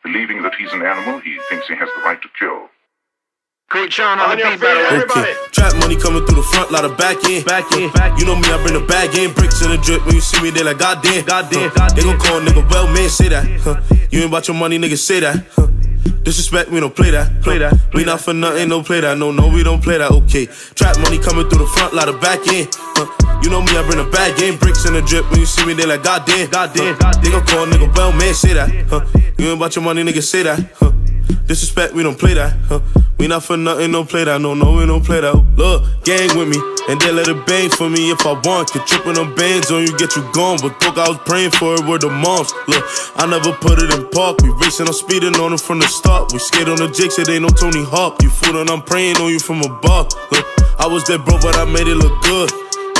Believing that he's an animal, he thinks he has the right to kill. Coach Sean on the beat, everybody. Trap money coming through the front, lot of back in. You know me, I bring the bag in. Bricks in the drip, when you see me, they like goddamn. They gon' call a nigga, well, man, say that. You ain't about your money, nigga, say that. Disrespect, we don't play that. We not for nothing, don't play that. No, we don't play that, okay. Trap money coming through the front, lot of back in. You know me, I bring the bag in. Bricks in the drip, when you see me, they like goddamn. They gon' call a nigga, well, man, say that. You ain't about your money, nigga, say that. Disrespect, we don't play that. We not for nothing, don't play that. No, we don't play that. Look, gang with me, and they let it bang for me if I want. Can trippin' them bands on you, get you gone. But look, I was praying for it with the moms. Look, I never put it in park. We racing, I'm speeding on it from the start. We skate on the jigs, it ain't no Tony Hawk. You fool and I'm praying on you from above. Look, I was dead broke, but I made it look good.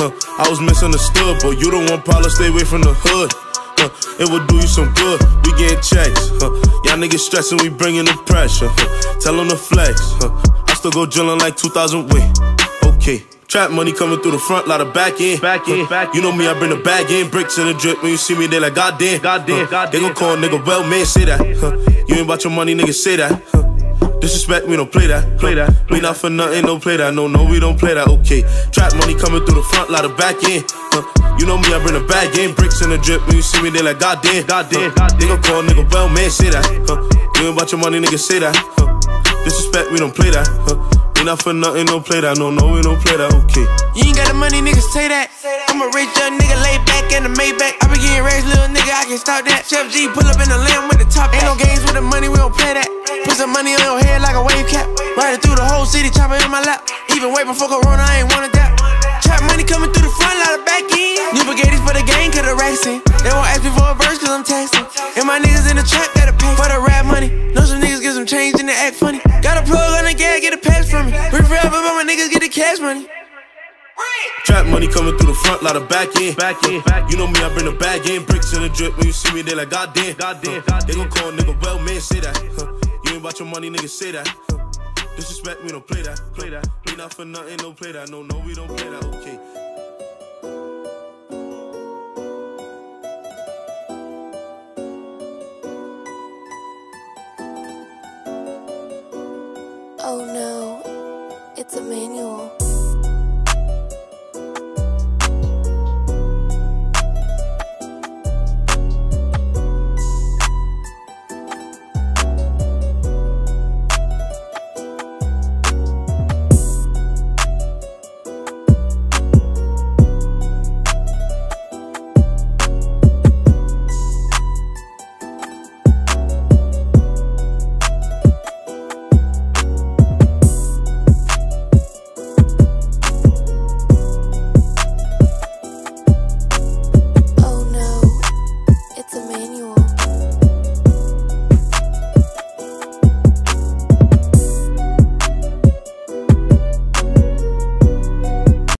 I was misunderstood, but you don't want problems, stay away from the hood. It would do you some good, we getting checks. Y'all niggas stressing, we bringing the pressure. Tell them to flex. I still go drillin' like 2000, wait, okay. Trap money coming through the front, lot of back in. You know me, I bring the bag in. Bricks in the drip, when you see me, they like goddamn. They gon' call a nigga, well, man, say that. You ain't about your money, nigga, say that. Disrespect, we don't play that. We not for nothing, don't play that. No, we don't play that, okay. Trap money coming through the front, lot of back in. You know me, I bring the bag in. Bricks in the drip, when you see me, they like goddamn. They gon' call a nigga, well, man, say that. You ain't about your money, nigga, say that. Disrespect, we don't play that. We not for nothing, don't play that. No, we don't play that, okay. You ain't got the money, nigga, say that. I'm a rich young nigga, laid back in the Maybach. I be getting raised, little nigga, I can stop that. Chef G, pull up in the lamb with the top. Ain't no games with the money, we don't play that. Put some money on your head like a wave cap. Riding through the whole city, chopper in my lap. Even way before Corona, I ain't wanted that. Trap money coming through the front, lot of back in. New Bugattis for the gang, cause the racks in. They won't ask me for a verse, cause I'm taxing. And my niggas in the trap gotta pay for the rap money. Know some niggas get some change and they act funny. Got a plug on the gas, get a pass from me. We forever, but my niggas get the cash money. Trap money coming through the front, lot of back in. You know me, I bring the bag in. Bricks in the drip, when you see me, they like goddamn. They gon' call a nigga, well, man, say that. You ain't about your money, nigga, say that. Disrespect, we don't play that. We not for nothing, don't play that. No, we don't play that, okay. Oh no, it's Emmanuel.